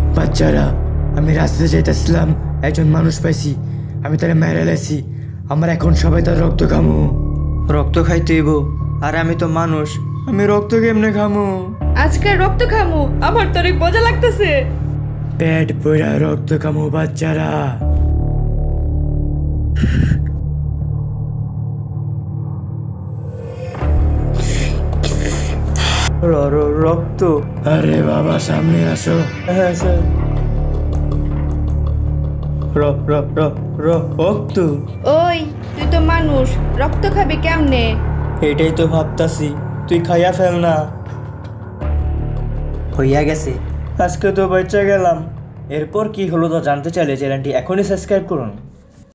বাচ্চারা, আমি রাস্তাতে যাইতেছিলাম, একজন মানুষ পাইছি, আমি তারা মেরে লাইছি। আমার এখন সবাই তার রক্ত খামু। রক্ত খাইতে হইব, আর আমি তো মানুষ, আমি রক্ত কেমনে খামু? আজকে রক্ত খামু, আমার তো অনেক মজা লাগতেছে। পেট পুরা রক্ত খামু বাচ্চারা। রক্ত? আরে বাবা, সামনে আসো। হ্যাঁ স্যার। রক্ত? ওই, তুই তো মানুষ, রক্ত খাবি কেমনে? এটাই তো ভাবতাছি, তুই খাইয়া ফেল না। হইয়া গেছে, আজকে তো বাচ্চা গেলাম। এরপর কি হলো তা জানতে চাইলে চ্যানেলটি এখনই সাবস্ক্রাইব করুন।